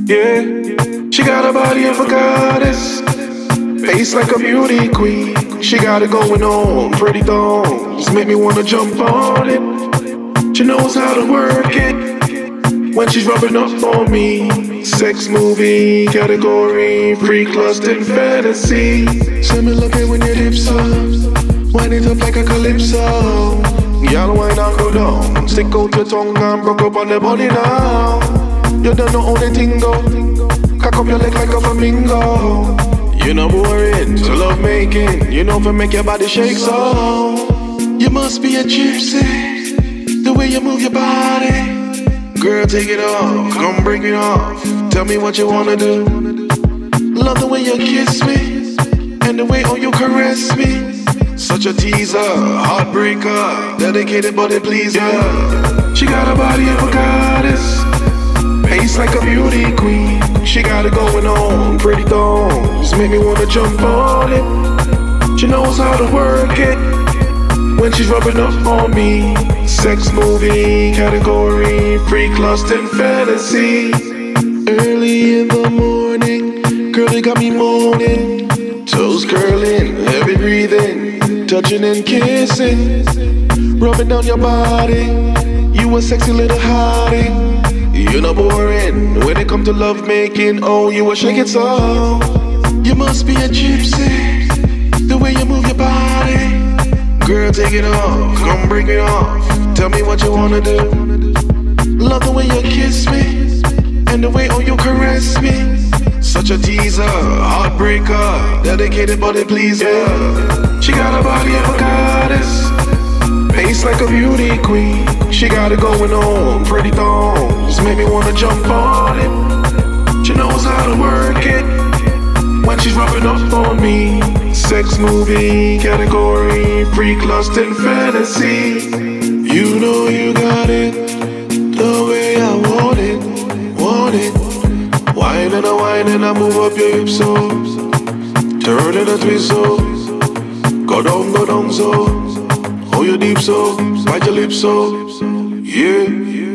Yeah, she got a body of a goddess, face like a beauty queen. She got it going on, pretty thongs make me wanna jump on it. She knows how to work it when she's rubbing up on me. Sex movie category, freak, lust, and fantasy. Send me look at when your lips up, wind it up like a calypso. Y'all wine and go down, stick out your tongue and broke up on the body now. You don't know how the thing go, cock up your leg like a flamingo. You know boring, to love making, you know for make your body shake so. You must be a gypsy, the way you move your body. Girl, take it off, come break it off. Tell me what you wanna do. Love the way you kiss me, and the way oh you caress me. Such a teaser, heartbreaker, dedicated body pleaser. She got a body of a goddess, face like a beauty queen. She got it going on, pretty thongs make me wanna jump on it. She knows how to work it when she's rubbing up on me. Sex movie category, freak, lust, and fantasy. Early in the morning, girl, you got me moaning. Toes curling, heavy breathing, touching and kissing, rubbing down your body. You a sexy little hottie. You're not boring when it comes to love making. Oh, you a shake it so. You must be a gypsy, the way you move your body. Girl, take it off, come break it off. Tell me what you wanna do. Love the way you kiss me, and the way oh you caress me. Such a teaser, heartbreaker, dedicated body pleaser. She got a body of a goddess, face like a beauty queen. She got it going on, pretty thongs make me wanna jump on it. She knows how to work it when she's rubbing up on me. Sex movie category, freak, lust, and fantasy. You know you got it, the way I want it, want it. Wine and I move up your hips so, turn and a twist so, go down so, hold your deep so, bite your lips so, yeah.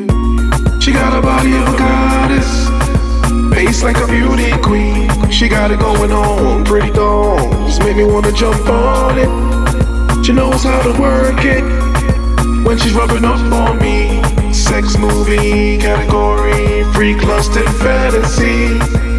She got a body of a goddess, face like a beauty queen. She got it going on, pretty thongs make me wanna jump on it. She knows how to work it when she's rubbing up on me. Sex movie category, freak, lust, and fantasy.